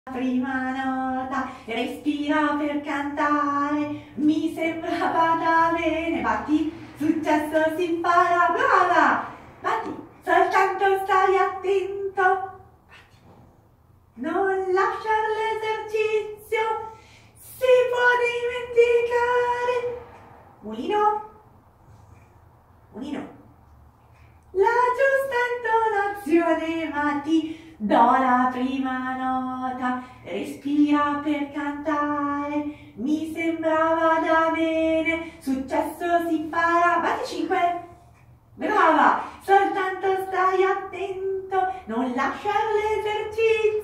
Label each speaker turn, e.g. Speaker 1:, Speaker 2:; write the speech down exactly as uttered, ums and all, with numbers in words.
Speaker 1: Prima nota, respira per cantare, mi sembrava da bene, batti, successo si impara, brava, batti, soltanto stai attento, batti, non lasciare l'esercizio, si può dimenticare, mulino, mulino, la giusta intonazione, batti, do la prima nota, respira per cantare, mi sembrava da bene, successo si farà, batti cinque, brava, soltanto stai attento, non lasciare l'esercizio.